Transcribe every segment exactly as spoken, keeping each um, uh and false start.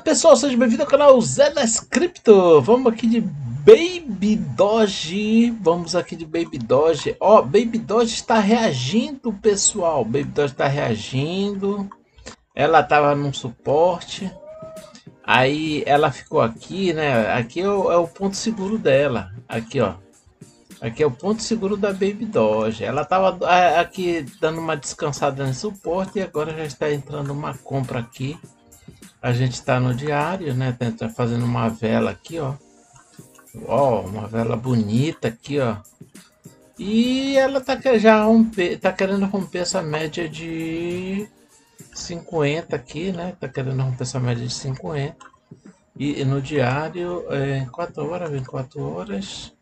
pessoal, seja bem-vindo ao canal Zé das Cripto. Vamos aqui de Baby Doge. Vamos aqui de Baby Doge. Ó, oh, Baby Doge está reagindo, pessoal. Baby Doge está reagindo. Ela tava num suporte. Aí ela ficou aqui, né? Aqui é o, é o ponto seguro dela. Aqui, ó. Aqui é o ponto seguro da Baby Doge. Ela tava aqui dando uma descansada no suporte e agora já está entrando uma compra aqui. A gente está no diário, né? Tá fazendo uma vela aqui, ó. Ó, uma vela bonita aqui, ó. E ela tá já romper, tá querendo romper essa média de cinquenta aqui, né? Tá querendo romper essa média de cinquenta. E, e no diário, é, quatro horas, vinte e quatro horas.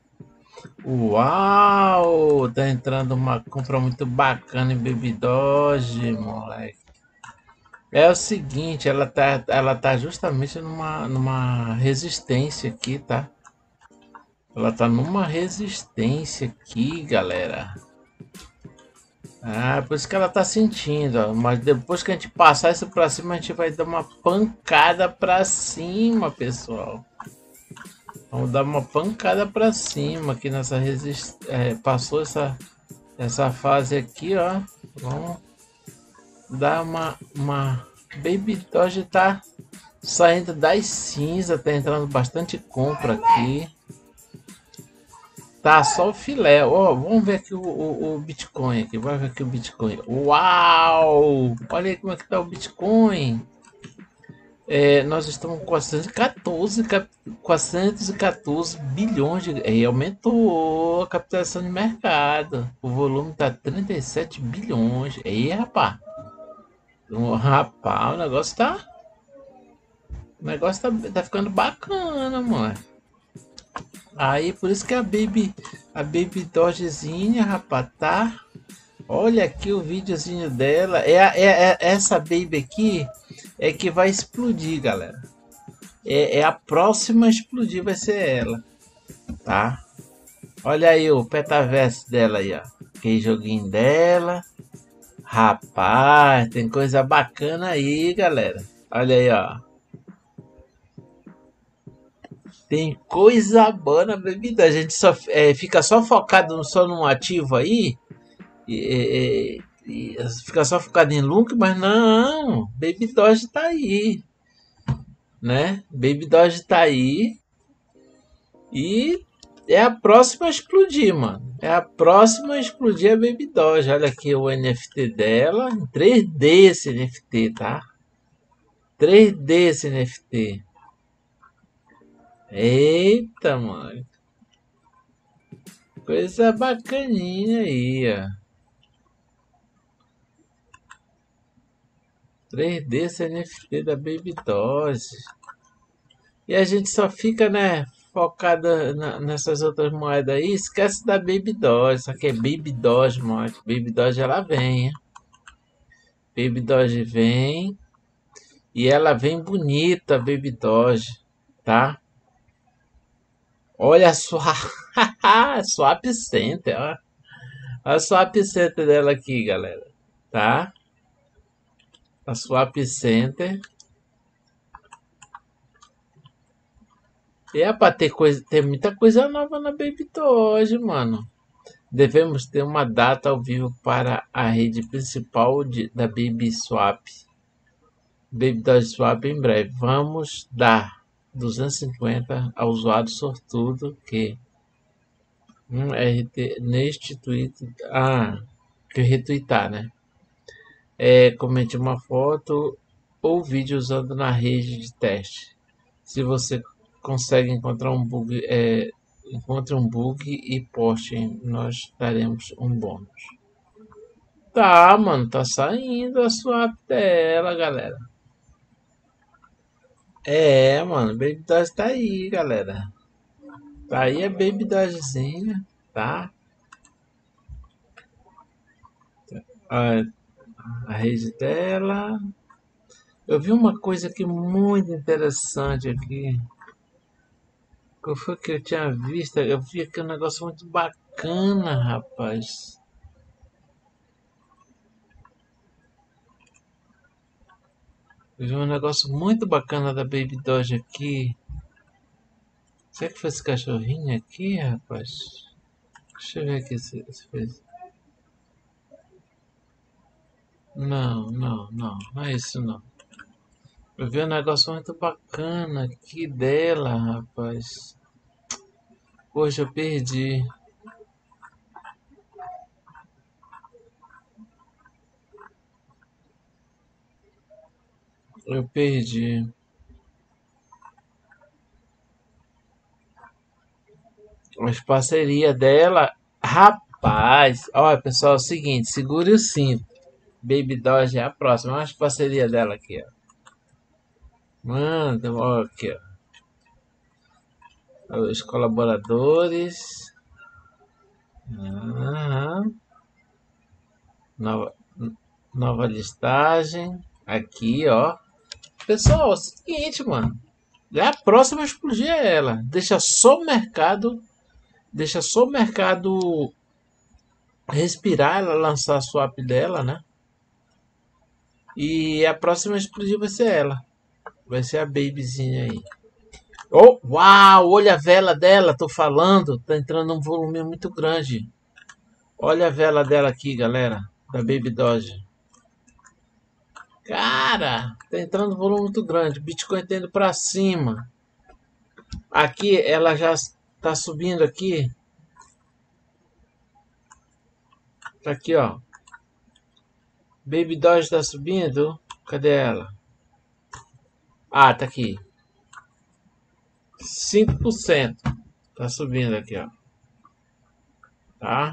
Uau! Tá entrando uma compra muito bacana em Baby Doge, moleque. É o seguinte, ela tá, ela tá justamente numa, numa resistência aqui, tá? Ela tá numa resistência aqui, galera. Ah, por isso que ela tá sentindo, ó. Mas depois que a gente passar isso pra cima, a gente vai dar uma pancada pra cima, pessoal. Vamos dar uma pancada pra cima aqui nessa resistência. É, passou essa, essa fase aqui, ó. Vamos dar uma, uma... Baby Doge tá saindo das cinzas, tá entrando bastante compra aqui. Tá só o filé. Ó, vamos ver aqui o, o, o Bitcoin aqui. Vai ver aqui o Bitcoin. Uau! Olha aí como é que tá o Bitcoin. É, nós estamos com quatrocentos e quatorze, quatrocentos e quatorze bilhões de... E aumentou a capitalização de mercado. O volume tá trinta e sete bilhões. E rapaz. Rapaz, o negócio tá... O negócio tá, tá ficando bacana, mano. Aí, por isso que a Baby, a Baby Dogezinha, rapaz, tá? Olha aqui o videozinho dela. É, é, é essa Baby aqui é que vai explodir, galera. É, é a próxima a explodir, vai ser ela, tá? Olha aí o petaverso dela aí, ó. Aquele joguinho dela. Rapaz, tem coisa bacana aí, galera. Olha aí, ó. Tem coisa boa na bebida. A gente só é, fica só focado só num ativo aí. E, e, e fica só focado em lucro, mas não. Baby Doge tá aí. Né? Baby Doge tá aí. E é a próxima a explodir, mano. É a próxima a explodir a Baby Doge. Olha aqui o N F T dela. Em três D esse N F T, tá? três D esse N F T. Eita, mano. Coisa bacaninha aí, ó. três D esse N F T da Baby Doge. E a gente só fica, né, focada na, nessas outras moedas aí. Esquece da Baby Doge. Isso aqui é Baby Doge, mano. Baby Doge ela vem, hein? Baby Doge vem. E ela vem bonita, Baby Doge, tá? Olha a sua Swap Center, ó. A Swap Center dela aqui, galera, tá? A Swap Center. E é pra ter coisa, tem muita coisa nova na Baby Doge, mano. Devemos ter uma data ao vivo para a rede principal de, da Baby Swap. Baby Doge Swap em breve. Vamos dar duzentos e cinquenta ao usuário sortudo que um R T neste tweet. Ah, que retweetar, né? É, comente uma foto ou vídeo usando na rede de teste. Se você consegue encontrar um bug, é, encontre um bug e poste, nós daremos um bônus. Tá, mano, tá saindo a swap dela, galera. É, mano, Baby Doge tá aí, galera. Tá aí a Baby Dogezinha, tá? A, a rede dela. Eu vi uma coisa aqui muito interessante aqui. Qual foi que eu tinha visto? Eu vi aqui um negócio muito bacana, rapaz. Eu vi um negócio muito bacana da Baby Doge aqui. Será que foi esse cachorrinho aqui, rapaz? Deixa eu ver aqui se, se foi. Não, não, não, não é isso não. Eu vi um negócio muito bacana aqui dela, rapaz. Poxa, eu perdi. Eu perdi. As parcerias dela. Rapaz, olha pessoal, é o seguinte, segure o cinto. Baby Doge é a próxima. Olha as parcerias dela aqui, ó. Mano, ó, aqui, ó. Os colaboradores. Aham. Nova, nova listagem. Aqui, ó. Pessoal, é o seguinte, mano. É a próxima a explodir é ela. Deixa só o mercado. Deixa só o mercado respirar, ela lançar a swap dela, né? E a próxima a explodir vai ser ela. Vai ser a babyzinha aí. Oh, uau! Olha a vela dela, tô falando. Tá entrando um volume muito grande. Olha a vela dela aqui, galera. Da Baby Doge. Cara, tá entrando um volume muito grande. Bitcoin tá indo pra cima. Aqui, ela já tá subindo aqui. Tá aqui, ó. Baby Doge tá subindo. Cadê ela? Ah, tá aqui. cinco por cento. Tá subindo aqui, ó. Tá?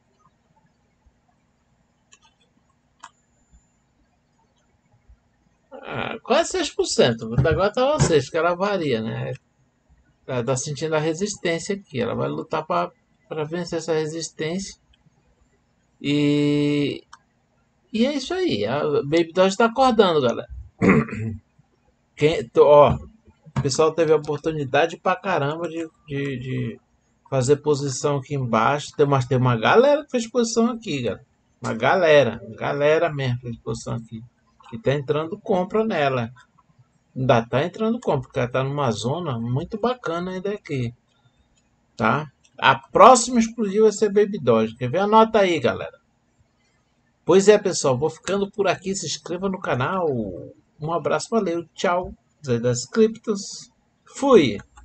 Ah, quase seis por cento. Agora tá seis, porque ela varia, né? Ela tá sentindo a resistência aqui. Ela vai lutar para vencer essa resistência. E, e é isso aí. A Baby Doge tá acordando, galera. Quem, ó, o pessoal teve a oportunidade pra caramba de, de, de fazer posição aqui embaixo. Tem, mas tem uma galera que fez posição aqui, galera. Uma galera, galera mesmo fez posição aqui. Que tá entrando compra nela. Ainda tá entrando compra, porque ela tá numa zona muito bacana ainda aqui. Tá? A próxima explodir vai ser Baby Doge. Quer ver? Anota aí, galera. Pois é, pessoal. Vou ficando por aqui. Se inscreva no canal. Um abraço, valeu. Tchau. Zé das Criptos. Fui.